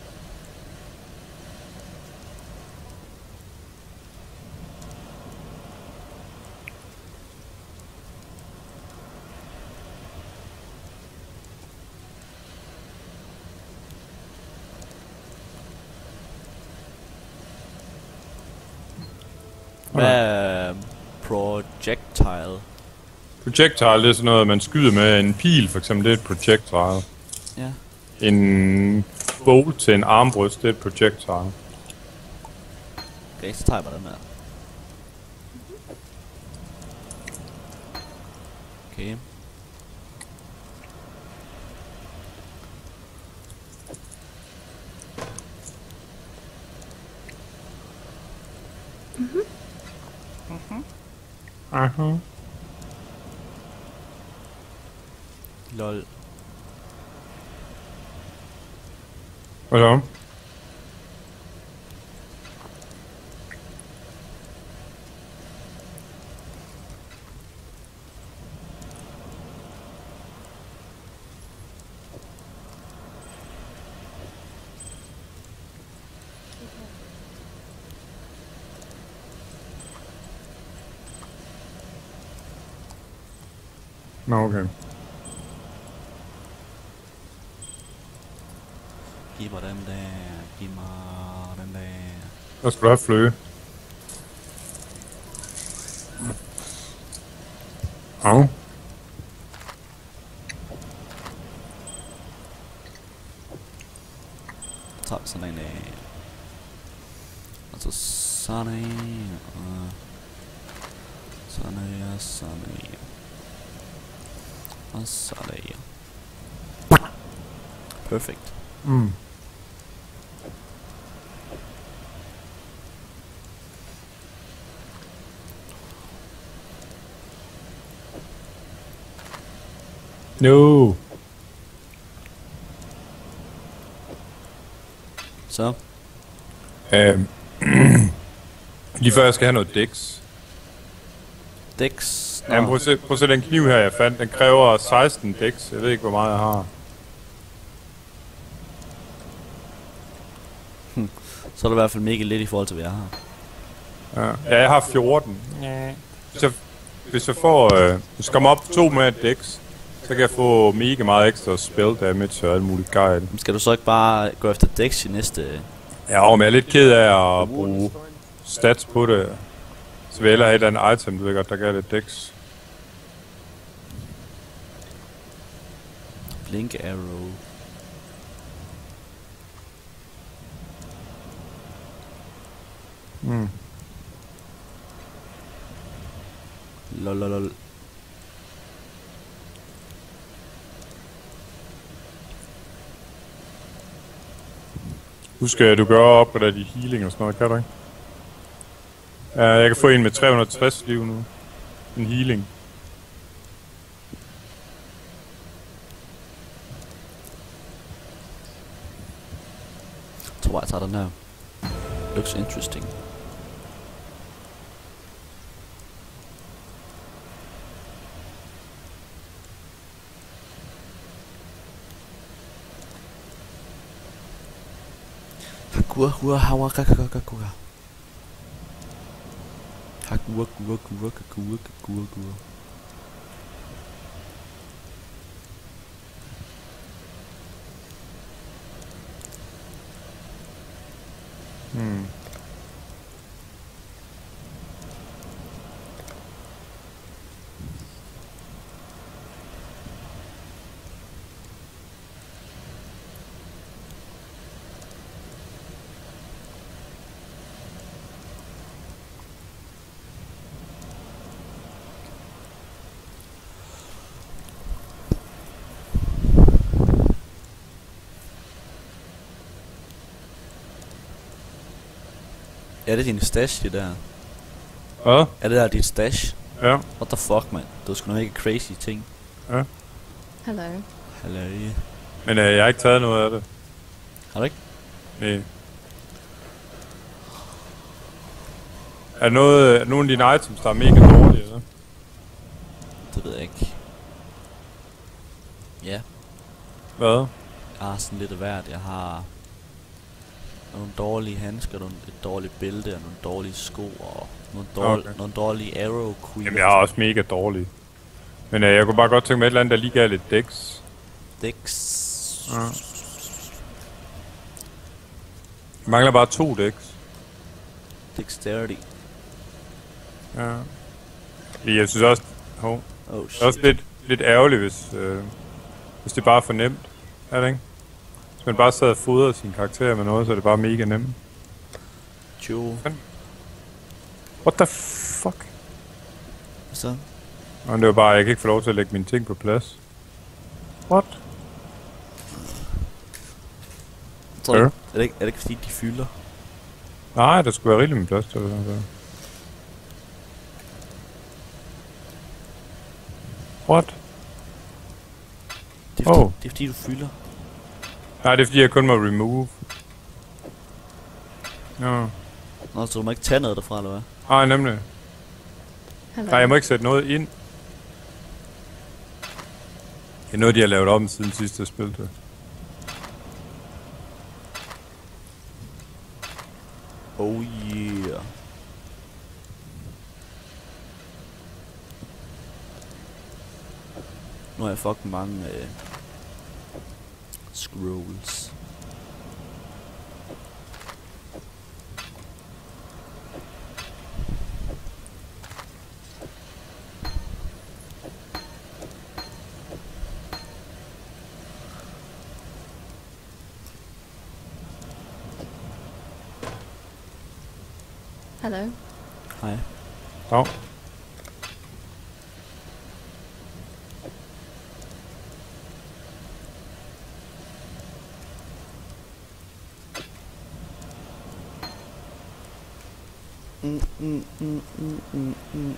Hvad er projectile? Projectile, det er sådan noget, man skyder med en pil, for eksempel. Det er et projectile. Ja. En bolt til en armbryst, det er et projectile. Okay, så tager jeg bare den her. Okay. Aha. Lol. Hvad så? Nå, okay. Giv mig den der. Giv mig den der. Der skal du have fløge. Au. Så tager vi sådan en af. Og så sådan en. Og sådan en. Sådan en. Og sådan en. Perfect. Mm. No. Så. Øhm. Lige før jeg skal have noget dex. Dex. Ja, prøv at se, prøv at se den kniv her, jeg fandt. Den kræver seksten dex. Jeg ved ikke, hvor meget jeg har. Så er det i hvert fald mega lidt i forhold til, hvad jeg har. Ja, ja jeg har fjorten. Hvis jeg, hvis jeg får... Øh, hvis jeg kommer op to med et dex, så kan jeg få mega meget ekstra spell damage og alt muligt gejl. Skal du så ikke bare gå efter Dex i næste... Ja, og jeg er lidt ked af at bruge stats på det. Så vil jeg hellere have et eller andet item, du ved godt, der gør det dex. Blink arrow. Mm. Lol, lol, lol. Husk, at du gør op på de healing og sådan noget, kan du ikke? Ja, jeg kan få en med tre hundrede og tres liv nu. En healing. Jeg tror, jeg tager den her. Looks interesting. Gua gua hawa kaka kaka kaka. Hakua gua gua gua gua gua. Hmm. Er det din stash, det der? Hvad? Er det der dit stash? Ja. What the fuck, man? Du skal nok ikke crazy ting. Ja. Hello. Hallo. Men øh, jeg har ikke taget noget af det. Har du ikke? Nej. Er der noget, er nogle af dine items, der er mega dårlige, eller? Det ved jeg ikke. Ja. Hvad? Jeg har sådan lidt af hvert. Jeg har nogle dårlige handsker, nogle, et dårligt bælte og nogle dårlige sko og nogle, dårlige, Okay. nogle dårlige arrow queen. Jamen, jeg har også mega dårlige. Men øh, jeg kunne bare godt tænke mig et eller andet, der lige gav lidt dex. Dex. Ja. Jeg mangler bare to dex. Dexterity. Ja. Fordi jeg synes også... Hov. Oh Det er også shit. lidt, lidt ærgerligt, hvis, øh, hvis det bare er for nemt. Er det ikke? Hvis man bare sad og fodrede sine karakterer med noget, så er det bare mega nemt. Jo. What the fuck? Så. Og det var bare, jeg kan ikke få lov til at lægge mine ting på plads. What? Tror du, Ja. er, det ikke, er det ikke fordi de fylder? Nej, der skulle være rigeligt med plads til det. Altså. What? Det er fordi, Oh. det er fordi du fylder. Nej, det er fordi, jeg kun må remove. Ja. Nå, så du må ikke tage noget derfra, eller hvad? Nej, nemlig. Hello. Nej, jeg må ikke sætte noget ind. Det er noget, de har lavet om siden sidste jeg spilte. Oh yeah. Nu har jeg fucking mange øh, scrolls. Hello. Hej. Ja. Mm, mm, mm, mm, mm, mm.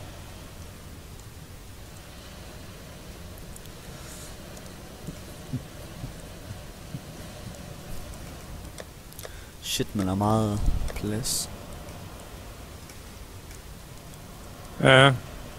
Shit, man er meget plads. Ja.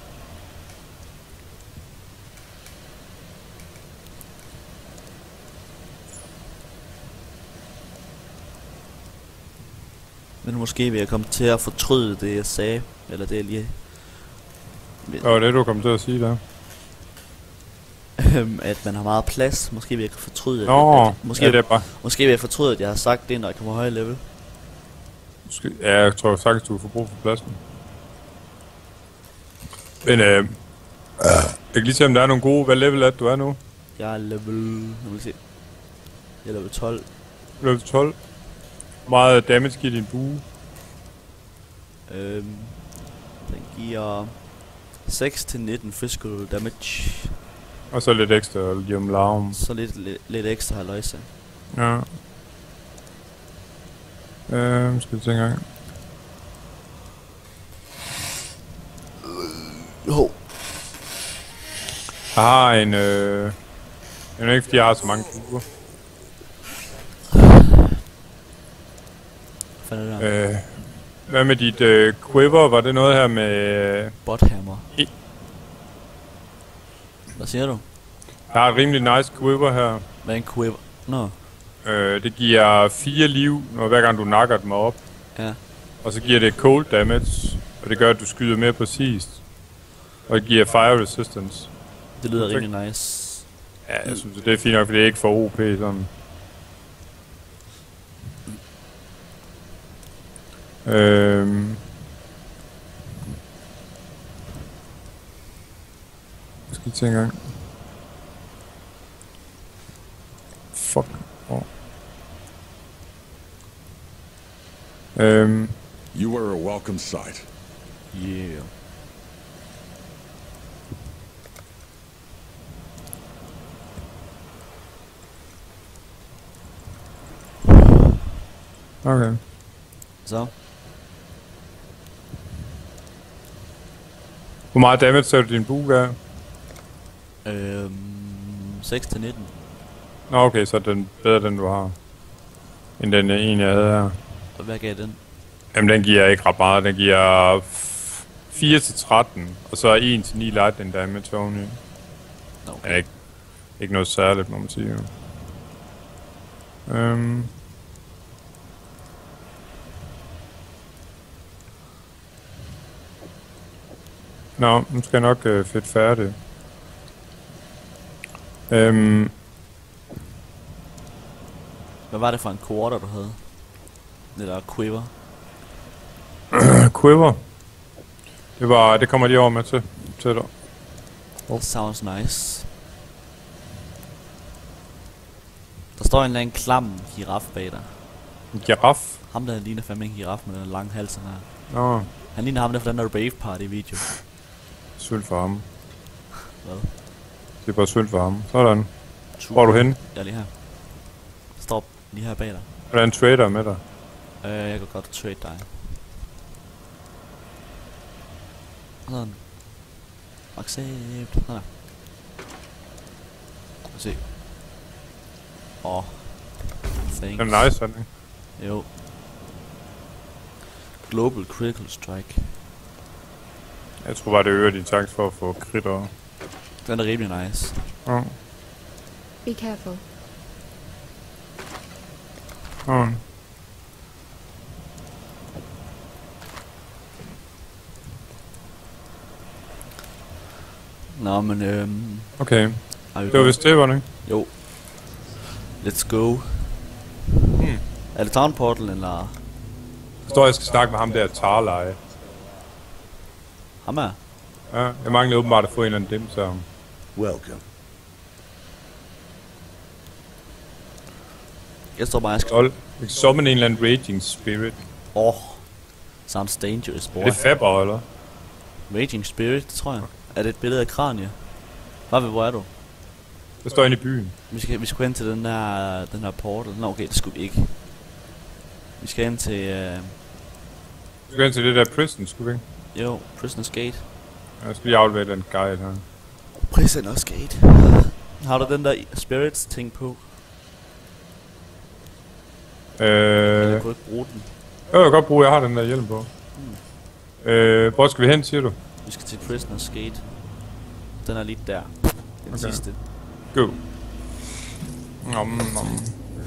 Men måske vil jeg komme til at fortryde det, jeg sagde. Eller det, jeg lige... Hvad var det, du kom til at sige der? Øhm, at man har meget plads. Måske vil jeg fortryde, Nå, at, at, måske, ja, det er bare... måske vil jeg fortryde, at jeg har sagt det, når jeg kommer højere level. Måske, ja, jeg tror sagtens, du får brug for pladsen. Men øh... jeg kan lige se, om der er nogle gode... Hvad level er det, du er nu? Jeg er level... Jeg vil se. Jeg er level tolv. Level tolv. Meget damage giver din bue. Øhm, den giver seks til nitten physical damage. Og så lidt ekstra lige om larm. Så lidt, lidt, lidt ekstra haløjse. Ja. Øhm, skal vi tænke engang. Jo. Jeg har en, øh... Jeg ved ikke, fordi jeg har så mange buer. Hvad fanden er det der? Øh... Hvad med dit øh, quiver? Var det noget her med... Øh, Bothammer. I- Hvad siger du? jeg har et rimelig nice quiver her. Hvad er en quiver? Nå. Øh, det giver fire liv, når hver gang du nakker dem op. Ja. Og så giver det cold damage, og det gør, at du skyder mere præcist. Og det giver fire resistance. Det lyder rimelig nice. Ja, jeg synes, det er fint nok, for det er ikke for O P sådan. Øhm. Jeg skal lige tænke en gang. Fuck. Oh. Øhm. You are a welcome sight. Yeah. Okay. Så. Hvor meget damage ser du din bug af? Øhm, seks til nitten. Nå okay, så er den bedre, den du har. End den ene, jeg havde her. Og hvad gav den? Jamen, den giver ikke ret meget. Den giver fire til tretten, og så en til ni lightning damage oveni. Okay. Ja, ikke, ikke noget særligt, må man sige. Øhm. Nå, nu skal jeg nok øh, fedt færdig. Øhm. Hvad var det for en quarter, du havde? Eller quiver? Quiver. Det var, det kommer lige over med til, til dig. That sounds nice. Der står en eller anden klam giraf bag dig. En giraf? Ham der ligner fandme en giraf med den lange hals her. Nå. Han ligner ham der fra den der rave party video. Synd for ham. Hvad? Det er bare synd for ham. Sådan. Hvor er du henne? Jeg er lige her. Stop lige her bag dig. Er der en trader med dig? Øh, jeg kan godt trade dig. Sådan. Accept. Sådan. Se. Åh. Oh. Thanks. Den er nice, sådan, ikke? Jo. Global Critical Strike. Jeg tror bare, det øger din chance for at få kritter. Den er rimelig nice. Ja. Be careful. Ja. Nå, men øhm... Okay. er vi Det var på? vist det, var det ikke? Jo. Let's go. Hmm. Er det Town Portal, eller... Jeg står, jeg skal snakke med ham der Tarleje. Ham er? Ja, jeg mangler åbenbart at få en eller anden dem, så... Welcome. Jeg står bare, jeg skal... Sol. Jeg kan summon en eller anden Raging Spirit. Åh. Oh. Sounds dangerous, boy. Er det Faber, eller? Raging Spirit, det tror jeg. Er det et billede af kranie? Hvad hvor er du? Der står inde i byen. Vi skal, vi skal hen til den der, den her portal. Nå, okay, det skulle vi ikke. Vi skal hen til... Øh... Du skal hen til det der prison, skulle vi ikke? Jo, Prisoner's Gate. Jeg skal lige aflevere den guide her. Prisoner's Gate. Har du den der spirits ting på? Øh... Jeg kunne ikke bruge den. Jeg kan godt bruge, jeg har den der hjelm på. Hmm. Øh, hvor skal vi hen, siger du? Vi skal til Prisoner's Gate. Den er lige der. Den Okay. sidste. Go. Nom, nom.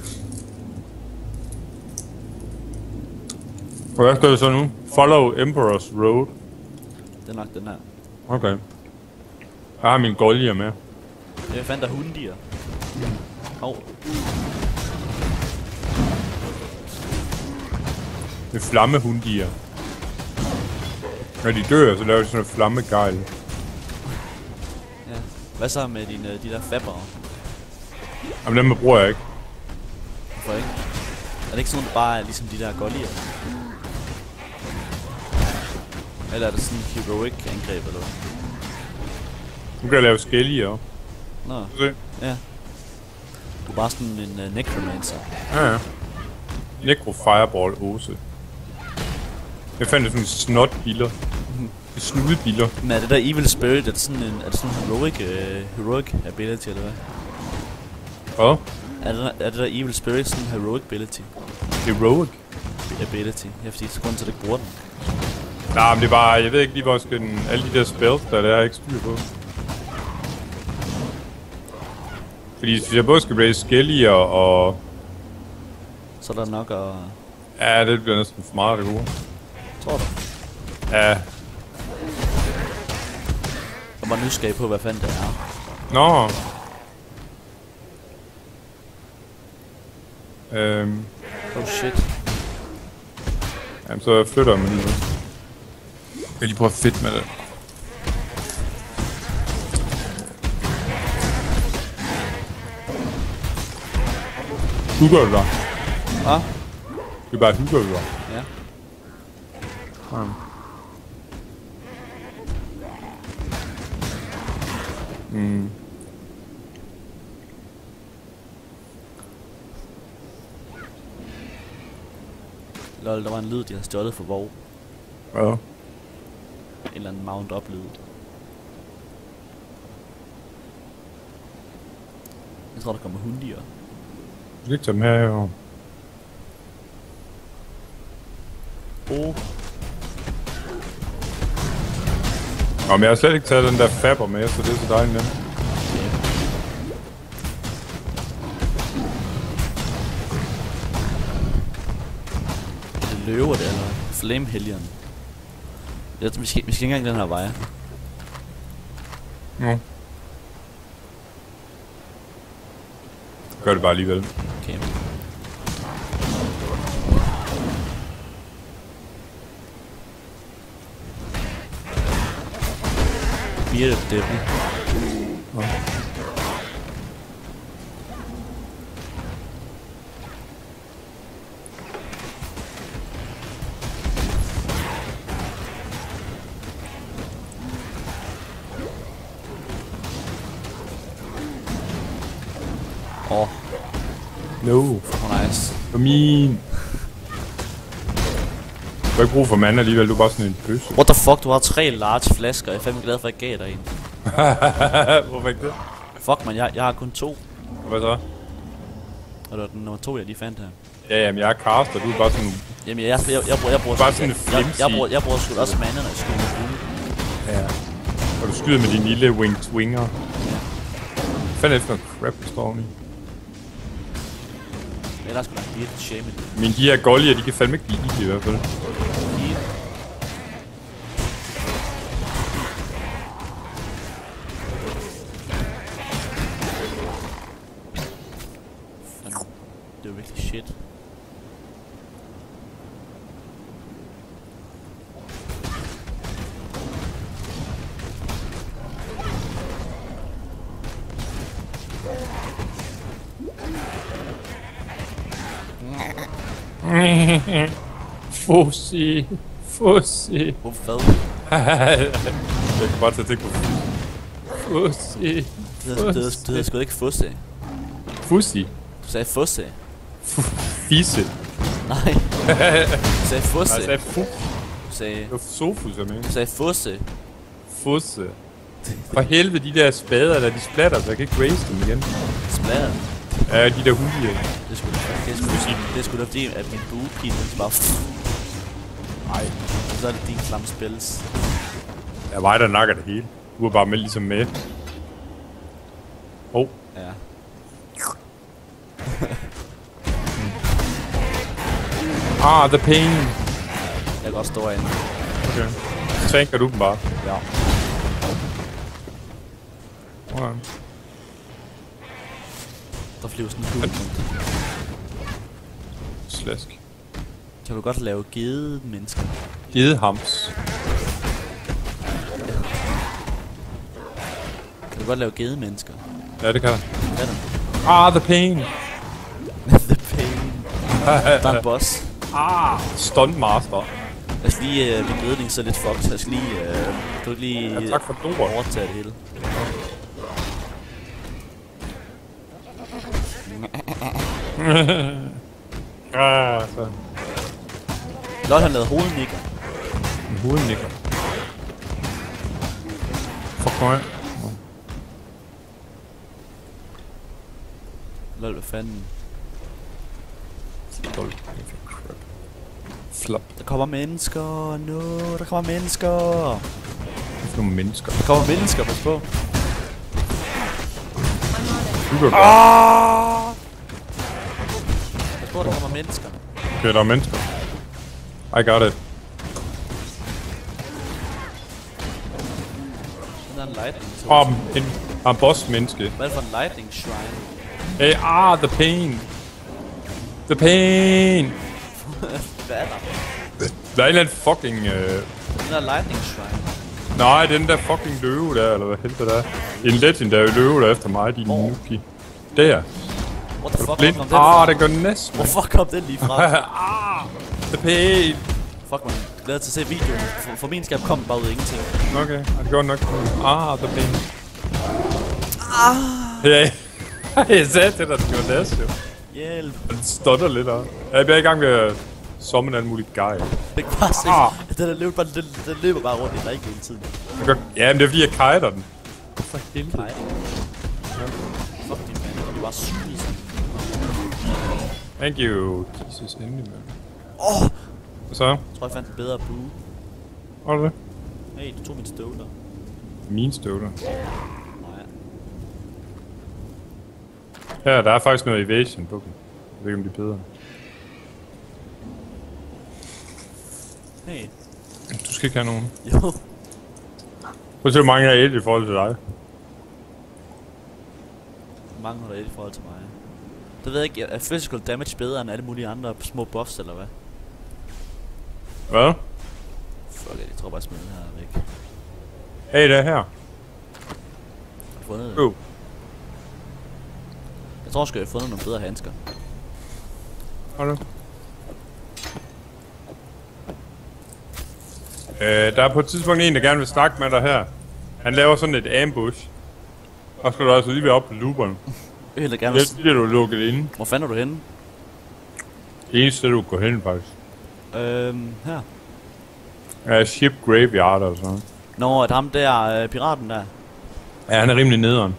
Hvad skal vi så nu? Follow Emperor's Road. Det er nok den her. Okay. Jeg har min goldier med. Jeg fandt der hundier. Hov. Det er flammehundier. Når de dør, så laver de sådan en flammegejl. Ja. Hvad så med dine, de der fabbere? Jamen dem bruger jeg ikke. Hvorfor ikke? Er det ikke sådan, der bare er ligesom de der goldier? Eller er det sådan en heroic angreb, eller hvad? Nu kan jeg lave skællier. Nå, Se. ja. Du er bare sådan en uh, necromancer. Ja, ja. Necro Fireball Ose. Jeg fandt sådan en snotbiller. En snudebiller. Men er det der Evil Spirit, er det sådan en, er det sådan en heroic, uh, heroic ability, eller hvad? Hvad? Er det, er det der Evil Spirit sådan en heroic ability? Heroic? Ability. Ja, fordi så grund til, at du ikke bruger den. Nej, men det er bare, jeg ved ikke lige, hvor skal den, alle de der spells, der, der er jeg ikke styr på. Fordi hvis jeg både skal raise skællier og Så er der nok at... Ja, det bliver næsten for meget, det gode. Tror du? Ja. Jeg var nysgerrig på, hvad fanden det er. Nå. Øhm. Oh shit. Jamen, så flytter jeg mig lige. Jeg kan lige prøve at fedt med det. Hugger du dig? Hvad? Det er bare hugger du dig. Ja. Ja. Mm. Lol, der var en lyd, de har stjålet for Vov. Ja. En eller anden mount up lyd. Jeg tror, der kommer hundier. Du skal ikke tage dem her, jo. Oh. Nå, men jeg har slet ikke taget den der faber med, så det er så dejligt nemt. Det løver det, eller Flamehelgen. Jeg tror, vi skal, vi skal ikke engang den her vej. Ja. Gør det bare alligevel. Okay. Bearded Devil. Ja. Åh, oh, No. for nice. For min. Du har ikke brug for mand alligevel, du er bare sådan en bøsse. What the fuck, du har tre large flasker. Jeg er fandme glad for, at jeg gav dig en. Hvorfor ikke det? Fuck man, jeg, jeg har kun to. Hvad så? Og det var den nummer to, jeg lige fandt her. Ja, jamen jeg er caster, du er bare sådan... Jamen, jeg, jeg, jeg, jeg, bruger, jeg bruger... Bare sådan en jeg, jeg, flimsy. jeg, bruger, jeg bruger sgu da også mana, når jeg skyder med bue. Ja. Og du skyder med din lille winged winger. Fanden efter noget crap, der står oveni. Ellers skulle der blive et shaman. Men de her gollier, de kan fandme ikke blive i, i hvert fald. Det er jo virkelig shit. Fossi. Fossi. Hvorfor hvad? Jeg kan bare tage tænke på Fossi. Det hedder, det hedder, det hedder sgu da ikke fusse. Fossi. Du sagde fusse. Fisse. Nej. Du sagde fusse. Nej, jeg sagde fu. Du sagde, Det var sofus, jeg mener. du sagde fusse. Fusse. For helvede, de der spader, der de splatter, så jeg kan ikke raise dem igen. Splatter. Ja, de der hundier. Det skulle det skulle sige. Det skulle da fordi, at min buepil den bare... Nej. Så er det din klamme spils. Jeg var der nakker det hele. Du er bare med ligesom med. Oh. Ja. Ah, the pain. Jeg kan også stå herinde. Okay. Så tænker du dem bare. Ja. Okay. Der flyver sådan en kugle rundt. Slask. Kan du godt lave gede mennesker? Gedehams. Kan du godt lave gede mennesker? Ja, det kan jeg. Hvad er det? Ah, the pain. The pain. Der er en boss. Ah, stunt master. Jeg skal lige, øh, min ledning så lidt fucked. Jeg skal lige, øh, kan du ikke lige Ja, tak for dober. overtage det hele? Ah, så. Lol, han lavede hovednikker. En hovednikker. Fuck mig. Lol, hvad fanden? Lol. Flop. Der kommer mennesker. No, der kommer mennesker. Det er nogle mennesker. Der kommer mennesker, pas på. Du kan Ah! Pas Hvor der kommer mennesker. Okay, der er mennesker. I got it. Den er en lightning. Åh, oh, en, en boss-menneske. Hvad er det for en lightning shrine? Hey, ah, the pain. The pain. Hvad er der? Der er en eller anden fucking... Uh... Den er lightning shrine. Nej, den der fucking løve der, eller hvad helvede der er. En legendary løve der efter mig, din Hvor? nuki. Der. What the fuck Blind. kom den Ah, fra? det gør næsten. Hvor fuck kom den lige fra? Ah, the pain. Fuck man, glæder til at se videoen. For, for min skab kom den bare ud af ingenting. Okay, det går nok. Ah, the pain. Ah. Ja, jeg sagde til dig, at det var næsten. Hjælp. Den stutter lidt af. Jeg bliver i gang med at summon alt muligt guy. Det kan bare se. Ah. Den, er løbet bare, den, den løber bare rundt i ring hele tiden. Ja, men det er fordi, jeg kajter den. For helvede. Nej. Fuck din mand, det var sygt. Thank you. Jesus, endelig, mand. Åh! Oh, Og så? jeg tror, jeg fandt en bedre bue. Var det det? Hey, du tog min støvler. Mine støvler. Nej. Her, der er faktisk noget evasion på dem. Jeg ved ikke, om de er bedre. Hey. Du skal ikke have nogen. Jo. Prøv at se, hvor mange jeg er et i forhold til dig. Mange har der et i forhold til mig. Det ved jeg ikke. Er physical damage bedre end alle mulige andre små buffs, eller hvad? Hvad? Fuck it, jeg tror bare, jeg smider det her væk. Hey, det er her. Har du fundet det? Oh. Jeg tror sgu, jeg har fundet nogle bedre handsker. Har du? Øh, der er på et tidspunkt en, der gerne vil snakke med dig her. Han laver sådan et ambush. Og skal du altså lige være oppe på looperen. Jeg vil gerne... Det bliver du lukket inde. Hvor fanden er du henne? Det eneste sted, du går hen, faktisk. Øhm, her. Ja, ship graveyard og sådan noget. Nå, er det ham der, øh, piraten der? Ja, han er rimelig nederen.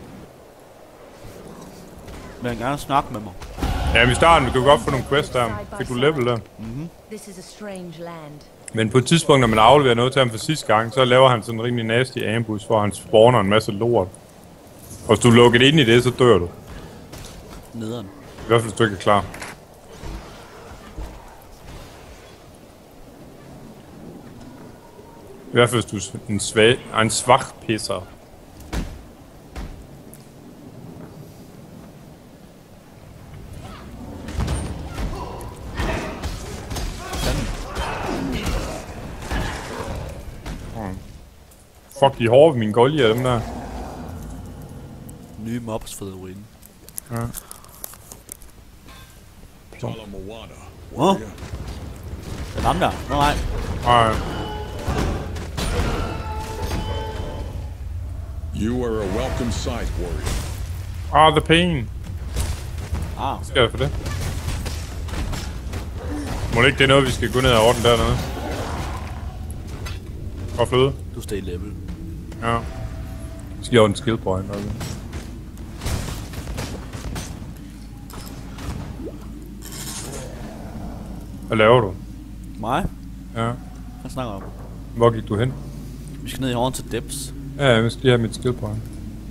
Vil han gerne snakke med mig? Ja, men i starten, vi kan godt få nogle quests der. Fik du level der? This is a strange land. Men på et tidspunkt, når man afleverer noget til ham for sidste gang, så laver han sådan en rimelig nasty ambush, hvor han spawner en masse lort. Og hvis du er lukket ind i det, så dør du. Nederen. I hvert fald, hvis du ikke er klar. I hvert fald, hvis du er en svag, en svag pisser. Fuck, de er hårde ved mine golje af dem der. Nye mobs for the win. Ja. Talamawada. Wow. Det er ham der. Nå nej. Ej. You are a welcome sight, warrior. Ah, the pain. Ah. Hvad skal jeg for det? Må det ikke det er noget, vi skal gå ned og ordne dernede? Og fløde? Du stay level. Ja. Vi skal ordne skill point. Okay. Hvad laver du? Mig? Ja. Hvad snakker om? Hvor gik du hen? Vi skal ned i Haunted Depths. Ja, jeg skal lige have mit skill point.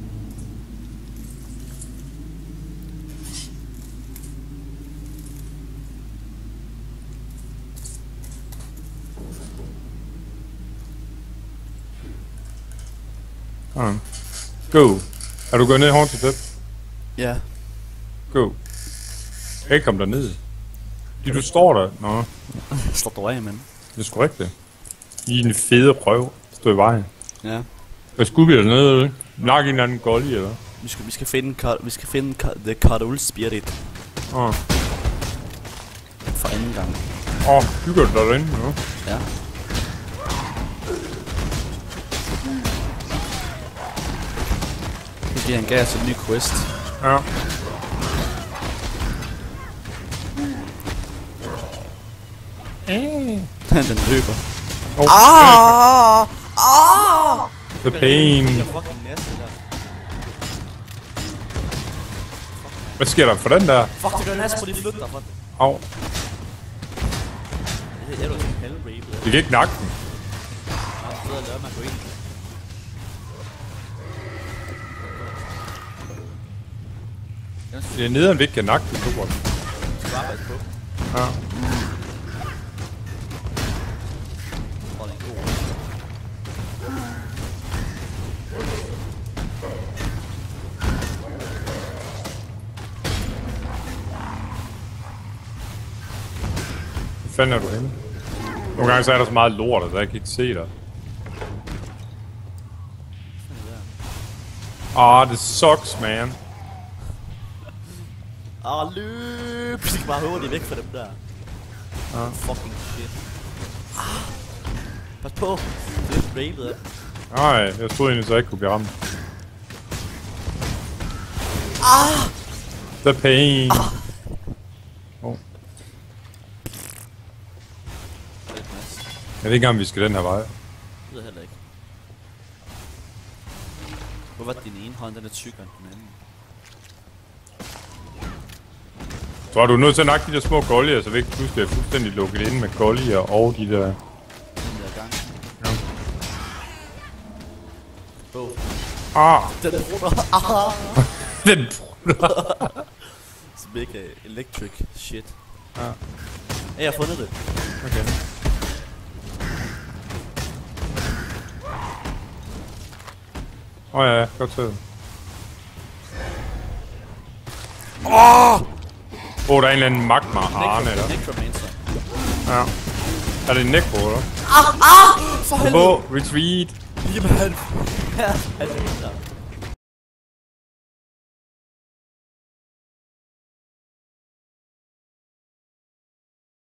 Ah. Go. Er du gået ned i Haunted Depths? Ja. Go. Jeg kan ikke komme derned. Fordi du står der. Nå, Slå dig af, mand. det er sgu rigtigt. I en fede røv. Stå i vejen. Ja. Hvad skulle vi dernede, eller? Nak en eller anden golje, eller? Vi skal, vi skal finde, cut, vi skal finde cut, The Cardul Spirit. Åh. Oh. For anden gang. Åh, oh, hygger du dig derinde, nu? Ja. Nu giver han gas til en ny quest. Ja. Den løber. Oh, Ah! Ah! the pain. Det er fucking næste der. Hvad sker der for den der? Fuck, det gør næste på de flygter fra den. Au. Det er jo sådan en hellrape. Vi kan ikke nakke den. Jeg er fed at lade mig gå ind. Det er nederen, vi ikke kan nakke den. Super. Skal bare Pas på. Ja. Åh, det er en god. Hvor fanden er du henne? Nogle gange så er der så meget lort, at jeg kan ikke se dig. Ah, det sucks, man. Ah, løb! Vi skal bare hurtigt væk fra dem der. Ja. Fucking shit. Ah. Pas på. Det er sprayet af. Nej, jeg troede egentlig så jeg ikke kunne blive ramt. Ah! The pain. Ah. Oh. Jeg ved ikke engang, om vi skal den her vej. Det ved jeg heller ikke. Hvorfor er din ene hånd, den er tykkere end den anden? Tror du er nødt til at nakke de der små gollier, så vi ikke pludselig er fuldstændig lukket inde med gollier og de der... Den der gang. Ja. Oh. Ah! Den bruder. Ah! Den bruder. Som ikke er electric shit. Ja. Ja, jeg har fundet det. Okay. Åh oh, ja, godt taget. Åh! Oh! Oh, der er en eller anden magma Arne, eller? Necromancer. Ja. Er det en necro, eller? Ah! Ah! For helvede! Åh, retreat! Jamen, han... Ja, han er der.